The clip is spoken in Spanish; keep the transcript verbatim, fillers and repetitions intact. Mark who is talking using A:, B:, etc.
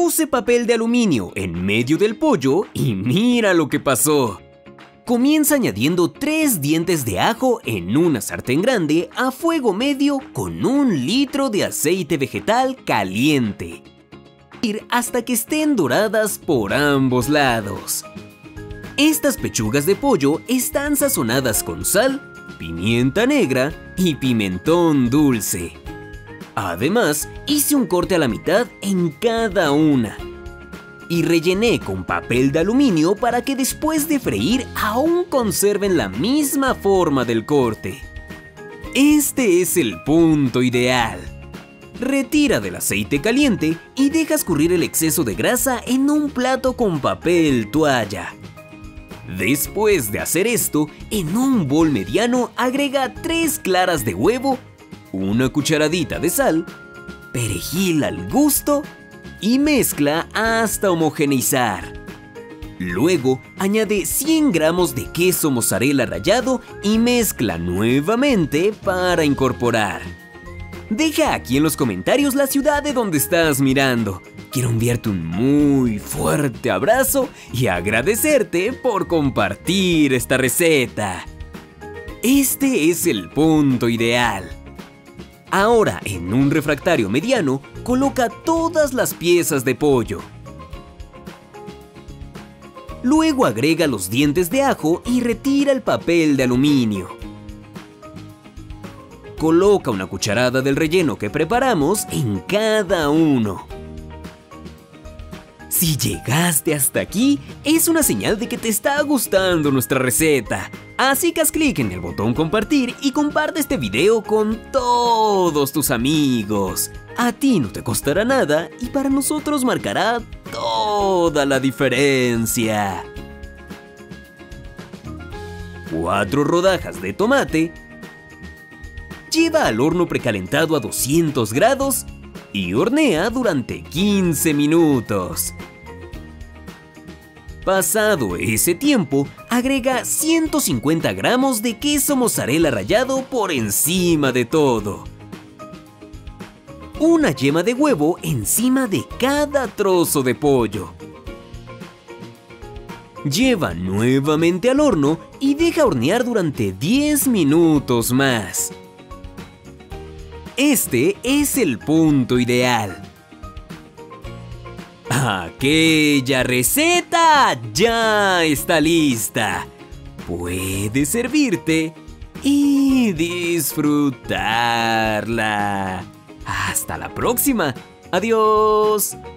A: Puse papel de aluminio en medio del pollo y mira lo que pasó. Comienza añadiendo tres dientes de ajo en una sartén grande a fuego medio con un litro de aceite vegetal caliente. Hasta que estén doradas por ambos lados. Estas pechugas de pollo están sazonadas con sal, pimienta negra y pimentón dulce. Además, hice un corte a la mitad en cada una. Y rellené con papel de aluminio para que después de freír aún conserven la misma forma del corte. Este es el punto ideal. Retira del aceite caliente y deja escurrir el exceso de grasa en un plato con papel toalla. Después de hacer esto, en un bol mediano agrega tres claras de huevo, una cucharadita de sal, perejil al gusto y mezcla hasta homogeneizar. Luego añade cien gramos de queso mozzarella rallado y mezcla nuevamente para incorporar. Deja aquí en los comentarios la ciudad de donde estás mirando. Quiero enviarte un muy fuerte abrazo y agradecerte por compartir esta receta. Este es el punto ideal. Ahora, en un refractario mediano, coloca todas las piezas de pollo. Luego agrega los dientes de ajo y retira el papel de aluminio. Coloca una cucharada del relleno que preparamos en cada uno. Si llegaste hasta aquí, es una señal de que te está gustando nuestra receta. Así que haz clic en el botón compartir y comparte este video con todos tus amigos. A ti no te costará nada y para nosotros marcará toda la diferencia. Cuatro rodajas de tomate. Lleva al horno precalentado a doscientos grados y hornea durante quince minutos. Pasado ese tiempo, agrega ciento cincuenta gramos de queso mozzarella rallado por encima de todo. Una yema de huevo encima de cada trozo de pollo. Lleva nuevamente al horno y deja hornear durante diez minutos más. Este es el punto ideal. Aquella receta ya está lista. Puedes servirte y disfrutarla. Hasta la próxima. Adiós.